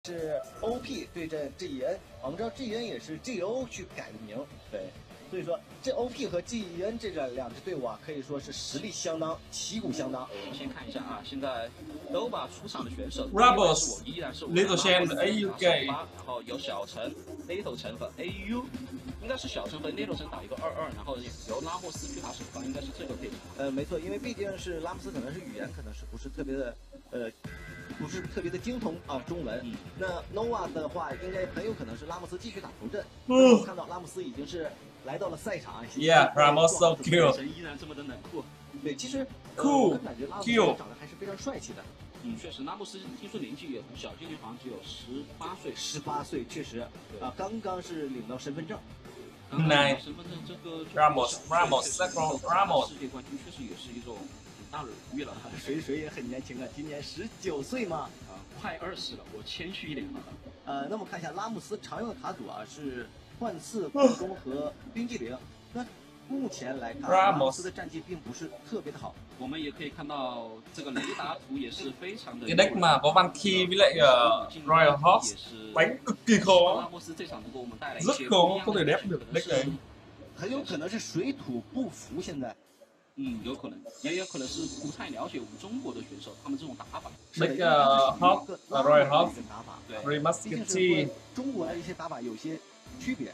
是 OP 对阵 GEN， 我们知道 GEN 也是 GO 去改的名，对，所以说这 OP 和 GEN 这两支队伍啊，可以说是实力相当，旗鼓相当。 我们先看一下啊，现在 Nova 出场的选手 Ramos 依然是我 Little Shen AUK， AUK， 然后有小陈 Little 陈和 AU， 应该是小陈和 Little 陈打一个2-2，然后由拉莫斯去打首发，应该是这个配置。 没错，因为毕竟是拉莫斯，可能是语言可能是不是特别的不是特别的精通啊中文。那 Nova 的话，应该很有可能是拉莫斯继续打头阵。我看到拉莫斯已经是来到了赛场。 Yeah, Ramos so cute。 神依然这么的冷酷。 对，其实酷， 感觉拉莫斯长得还是非常帅气的。 确实，拉莫斯听说年纪也很小，今年好像只有18岁。 18岁，确实啊，刚刚是领到身份证。 来， 身份证这个 Ramos 世界冠军确实也是一种很大的荣誉了。 谁也很年轻啊，今年19岁嘛， 快20了，我谦虚一点了。 那么看一下拉莫斯常用的卡组啊是幻刺、空中和冰激凌。那目前来看，拉莫斯的战绩并不是特别的好。 我们也可以看到这个雷达图也是非常的。 cái deck mà có Van Ki với lại Royal Horse đánh cực kỳ khó, rất khó có thể đép được deck này。 很有可能是水土不服，现在。 有可能，也有可能是不太了解我们中国的选手，他们这种打法。 deck Hawk Royal Horse， 对 Remusketeer， 中国的一些打法有些区别。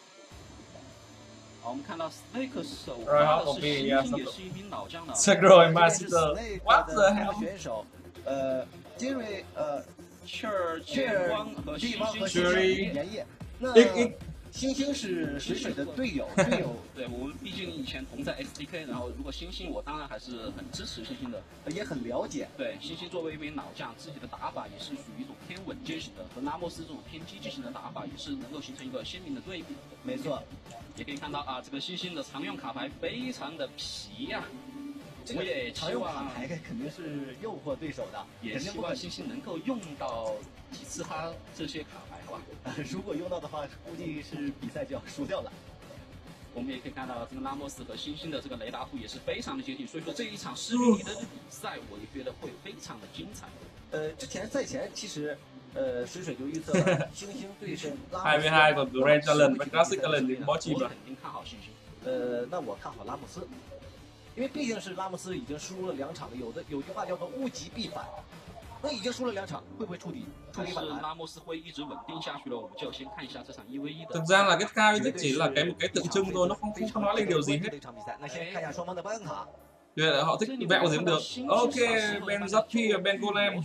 我们看到 Snake 首发的是星星，也是一名老将的。 Sergio ramos，What the hell？ 选手，杰瑞切尔光和星星连夜。那星星是水的队友， 对我们毕竟以前同在 SDK， 然后如果星星，我当然还是很支持星星的， 也很了解。 对，星星作为一名老将，自己的打法也是属于一种偏稳健型的，和拉莫斯这种偏积极型的打法也是能够形成一个鲜明的对比。 没错， 也可以看到啊，这个星星的常用卡牌非常的皮呀。我也常用卡牌肯定是诱惑对手的， 也希望星星能够用到几次他这些卡牌，好吧？ 如果用到的话，估计是比赛就要输掉了。 我们也可以看到这个拉莫斯和星星的这个雷达图也是非常的接近，所以说这一场势力的比赛，我也觉得会非常的精彩。 之前赛前其实水就预测了星星对阵拉莫斯。 22 còn Grand Challenge và Classic Challenge thì có chim rồi。 我肯定看好星星。 那我看好拉莫斯。因为毕竟是拉莫斯已经输了2场了，有句話叫做物极必反，那已经输了2場，會不會觸底反彈？ 拉莫斯會一直穩定下去了，我們就先看一下這場1v1的。 Thực ra là cái cao nó chỉ là một cái tượng trưng thôi, nó không nói lên điều gì hết. 那先看一下雙方的辦卡。 對，họ thích vẹo gì cũng được. Ok, Ben Zappi và Ben Golem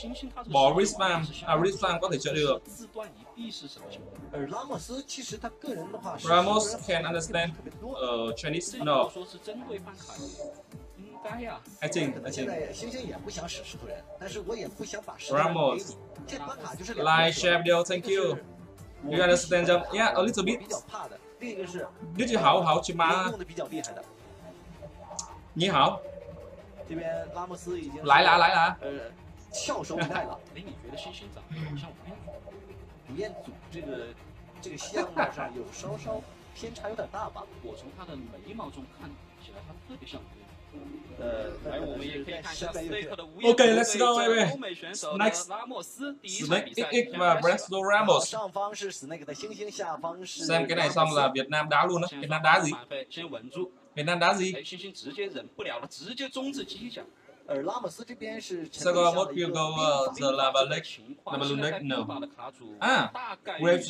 bỏ Rislam có thể trợ được. 拉莫斯其实他个人的话 Ramos can understand Chinese no。 说是针对办卡的，应该呀。 现在星星也不想使石头人，但是我也不想把石头 Ramos 这办卡就是 like share video, thank you. You understand them? Yeah, a little bit. 比较怕的，另一个是你好去吗？ 用的比较厉害的。 你好。 这边拉莫斯已经来了。 翘首以待了。 你觉得星星长得像吴彦祖这个相貌上有稍稍偏差有点大吧？ 我从他的眉毛中看起来，他特别像来，我们也可以看一下 Snake 的吴彦祖 OK，let's go， 欧美选手的拉莫斯第一场比赛。 Snake và Sergio ramos。 上方是 Snake 的星星，下方是。 Xem cái này xong là Việt Nam đá luôn á. Việt Nam đá gì？ 先稳住。 Việt Nam đá gì？ 星星直接忍不了了，直接中置机甲。 而拉莫斯这边是。 Second will go the lava lake no。 啊 ，Wave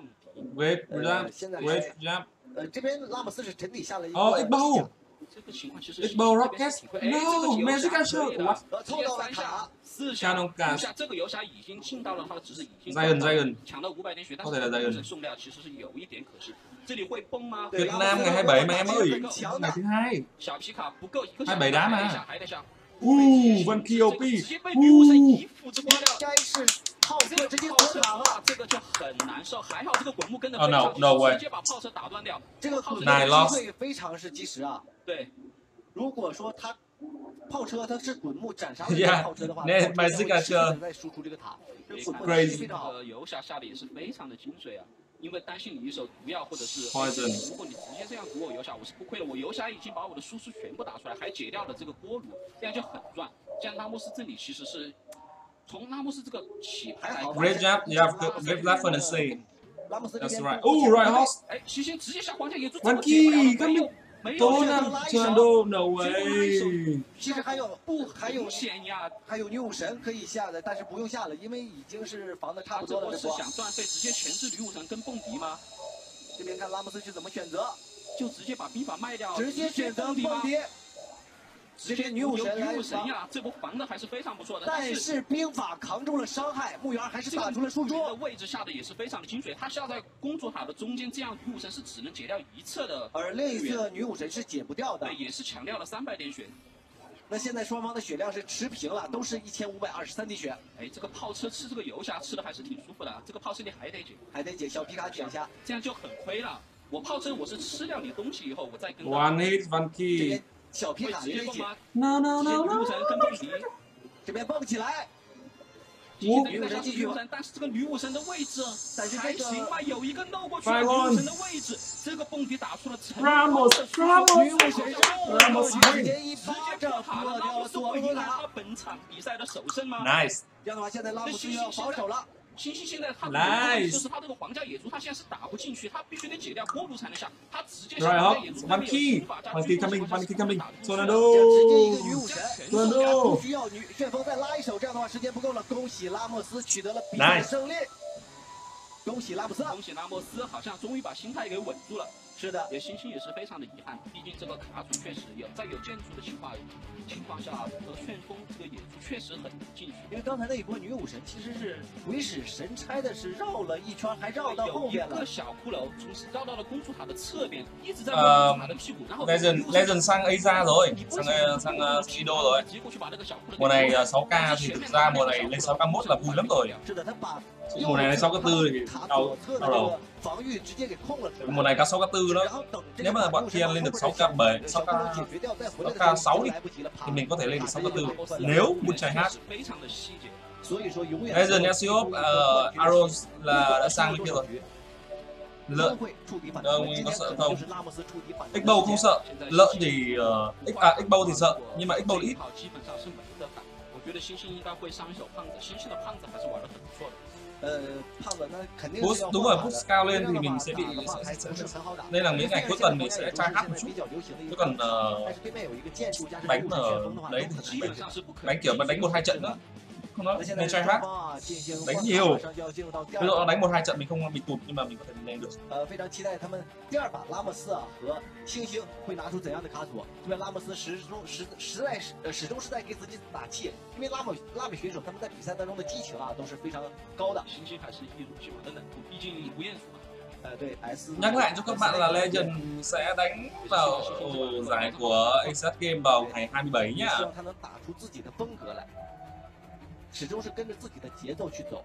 jump。 这边拉莫斯是沉底下了一个。 哦，Igbo。 这个情况其实 Igbo Rocket。No，Magic Shot。 凑到了塔。 这个游侠已经进到了他的职责，已经 Zion 抢到500点血，但是送料其实是有一点可惜。这里会崩吗？ Việt Nam ngày 27 mà em ơi. Ngày thứ 2。 小皮卡不够， 27đá mà。 还得想。 Van Ki OP。 直接被女神一斧子刮掉。 该是炮车直接夺塔了， 这个就很难受。还好这个滚木跟着飞上去， 直接把炮车打断掉。 这个机会非常是及时啊。 对， 如果说他炮车它是滚木斩杀了炮车的话，再输出这个塔。 非常好。游侠下的也是非常的精髓啊。 因为担心你一手毒药，或者是如果你直接这样毒我游侠，我是不亏的。我游侠已经把我的输出全部打出来，还解掉了这个锅炉，这样就很赚。这样拉莫斯这里其实是从拉莫斯这个起牌来 Great job, you have great left and say. 拉莫斯这 That's 边 right. Oh, right horse. 哎，星星直接下皇家野猪， Monkey, 没有 Donald, Tornado, no way. 其实还有险呀， 还有女武神可以下的，但是不用下了，因为已经是防的差不多了。 这是想断费，直接前置女武神跟蹦迪吗？ 这边看拉莫斯是怎么选择， 就直接把兵法卖掉， 直接选择蹦迪。这边女武神呀，这波防的还是非常不错的。 但是兵法扛住了伤害，木原还是打出了输出。 的位置下的也是非常的精髓，他下在公主塔的中间，这样女武神是只能解掉一侧的， 而另一侧女武神是解不掉的。 对，也是强调了300点血。 那现在双方的血量是持平了，都是1523滴血。 哎，这个炮车吃这个油虾吃的还是挺舒服的，这个炮车你还得解， 小皮卡解一下， 这样就很亏了。我炮车我是吃掉你东西以后，我再跟。 One hit, one key. 小皮卡直接解 ，No no no no。 跟蹦迪， 这边蹦起来， 女武神继续，但是这个女武神的位置， 但是还行吧，有一个漏过去女武神的位置，这个蹦迪打出了成功。 Ramos， 女武神直接一巴掌破掉了左路塔。 本场比赛的首胜吗 ？Nice。 这样的话，现在拉姆斯要防守了。 星星现在他就是他这个皇家野猪，他现在是打不进去，他必须得解掉锅炉才能下，他直接下皇家野猪， One key coming. Tornado， 直接一个女武神，不需要旋风再拉一手，这样的话时间不够了。恭喜拉莫斯取得了比赛胜利，恭喜拉莫斯， 好像终于把心态给稳住了。 是的， 星星也是非常的遗憾，毕竟这个卡组确实在有建筑的情况下，这个旋风这个野猪确实很进去。 因为刚才那一波女武神其实是鬼使神差的，是绕了一圈，还绕到后面了。 有一个小骷髅绕到了公主塔的侧边，一直在公主塔的屁股。然后 Legend sang Aza rồi, sang Ido rồi. Mùa này 6k thì thực ra mùa này lên 6k1 là vui lắm rồi. Mùa này lên 6k4 thì đau đầu. Mùa này có 6k4 đó. Nếu mà bọn kia lên được 6k7, 6k6 đi thì mình có thể lên được 6k4 nếu muốn try hard. Legend Asiop Arrows là đã sang bên kia rồi. Lợn có sợ không? X-Bow không sợ, lợn thì X-Bow thì sợ, nhưng mà X-Bow ít. 我觉得星星应该会上一手胖子，星星的胖子还是玩得很不错的。 胖子那肯定 Push, đúng rồi, push cao lên thì mình sẽ bị nên là mấy ngày cuối tuần mình sẽ try hard một chút. Chứ còn đánh ở đấy thì đánh kiểu mà đánh 1-2 trận nữa. Không đó, nên try hard, đánh nhiều. Ví dụ đánh 1-2 trận mình không bị tụt nhưng mà mình có thể lên được. 非常期待他们第二把拉莫斯和星星会拿出怎样的卡组。这边拉莫斯始终是在给自己打气，因为拉美选手他们在比赛当中的激情都是非常高的。 星星还是一如既往的冷酷，毕竟吴彦祖嘛。 对 S。 Nhắc lại cho các bạn là Legend sẽ đánh vào giải của Asian Game vào ngày 27 nhá. 希望他能打出自己的风格来。始终是跟着自己的节奏去走。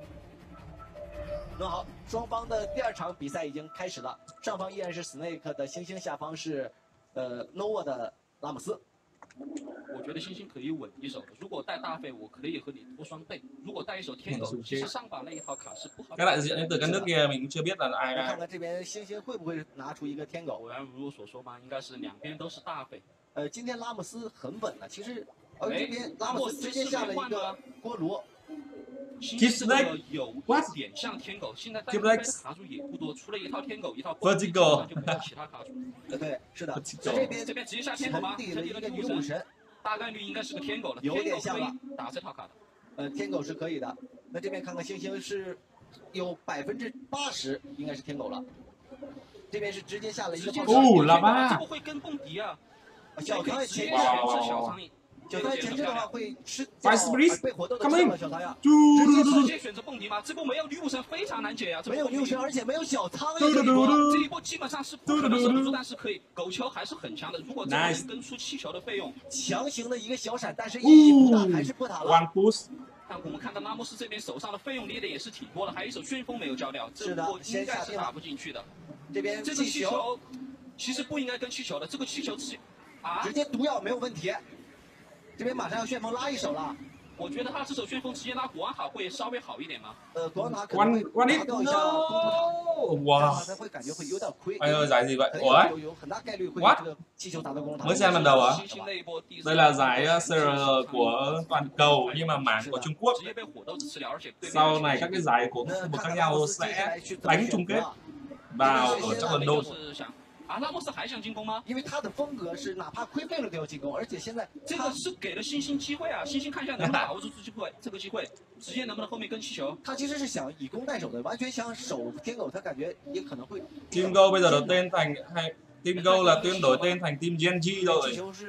那好，双方的第二场比赛已经开始了，上方依然是 Snake 的星星，下方是Nova 的拉姆斯。 我觉得星星可以稳一手，如果带大费，我可以和你拖双倍；如果带一手天狗，其实上把那一套卡是不好。 Các đại diện đến từ các nước kia mình cũng chưa biết là ai. 看看这边星星会不会拿出一个天狗？ 果然如我所说嘛，应该是两边都是大费。 今天拉姆斯很稳了，其实。这边拉莫斯直接下了一个锅炉， 星星有点像天狗，现在带的卡组也不多，除了一套天狗，一套蹦迪，就没有其他卡组。 对，是的。这边直接下天狗吗？ 沉底了一个女武神， 大概率应该是个天狗了。 有点像了， 打这套卡的。 天狗是可以的。那这边看看星星是有80%应该是天狗了。这边是直接下了一个喇叭， 这个会跟蹦迪啊！ 小苍蝇前置小苍蝇。小苍蝇前置的话会吃掉被火斗的小苍蝇， 直接选择蹦迪吗？这波没有女武神非常难解呀， 没有女武神，而且没有小苍蝇这一波基本上是不可能守得住，但是可以狗球还是很强的。如果这能跟出气球的费用， 强行的一个小闪，但是一不打还是破塔了。 但我们看到拉莫斯这边手上的费用列的也是挺多的，还有一手旋风没有交掉，这波应该是打不进去的。 这边这个气球其实不应该跟气球的，这个气球直接毒药没有问题。这边马上要旋风拉一手了， 我觉得他这手旋风直接拿国王塔会稍微好一点吗？ 国王塔可能会拿掉一下公主塔， 哇！ 他会感觉会有点亏。 哎呦，giải gì vậy? Ủa? 有很大概率会这个气球打到公主塔。 Mới xem lần đầu à? Đây là giải CRL của toàn cầu nhưng mà mảng của Trung Quốc. Sau này các cái giải của khu vực khác nhau sẽ đánh chung kết vào ở trong London. 啊，拉莫斯还想进攻吗？ 因为他的风格是哪怕亏费了都要进攻，而且现在这个是给了星星机会啊，星星看一下能不能把握住这个机会，直接能不能后面跟气球？ 他其实是想以攻代守的，完全想守天狗，他感觉也可能会。 Team Go bây giờ đổi tên thành Team Go là tuyên đổi tên thành Team Gen G rồi.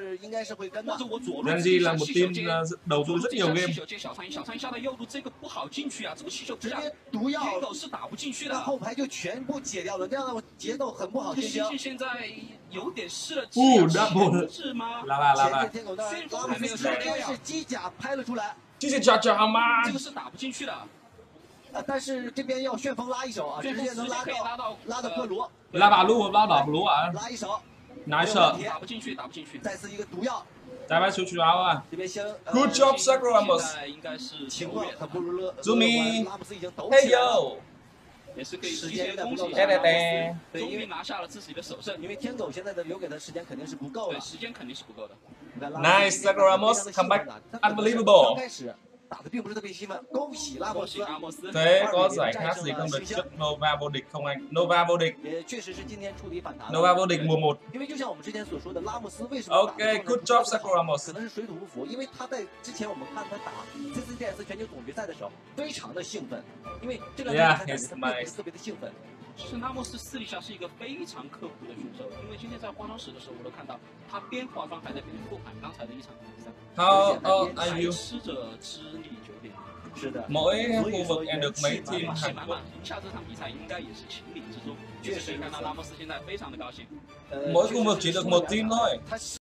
Gen G là một team đầu tư rất nhiều game. 小苍蝇下到右路这个不好进去啊，这个气球直接毒药， 天狗是打不进去的， 后排就全部解掉了，这样的节奏很不好进行。 星星现在有点失了智吗？ 来， 天狗的旋风还没有烧掉呀，是机甲拍了出来， 机甲好吗？ 这个是打不进去的。 但是这边要旋风拉一手啊，直接能拉到克罗， 拉把路啊， 拉一手， 打不进去， 再次一个毒药， 再把球出来啊！ 这边先 Good job, Sergio ramos。 应该是情况很不如拉姆斯已经抖起来了， 也是可以直接恭喜终于拿下了自己的首胜， 因为天狗现在的留给的时间肯定是不够的， 时间肯定是不够的。 Nice, Sergio ramos, come back, unbelievable。 开始 打的并不是特别兴奋，恭喜拉莫斯。 Thế có giải khác gì không được trước Nova vô địch không anh? Nova vô địch. 也确实是今天触底反弹。 Nova vô địch mùa 1. 因为就像我们之前所说的，拉莫斯为什么 OK, good job, Sergio ramos。 可能是水土不服，因为他在之前我们看他打 CCDS 全球总决赛的时候，非常的兴奋，因为这两场比赛感觉他并不是特别的兴奋。 其实拉莫斯私底下是一个非常刻苦的选手，因为今天在化妆室的时候，我都看到他边化妆还在边复盘刚才的一场比赛。 How old are you? 吃着支离酒店。 是的。 Mỗi khu vực em được mấy team Hàn Quốc? 赢下这场比赛应该也是情理之中。确实看到拉莫斯现在非常的高兴。 Mỗi khu vực chỉ được một team thôi.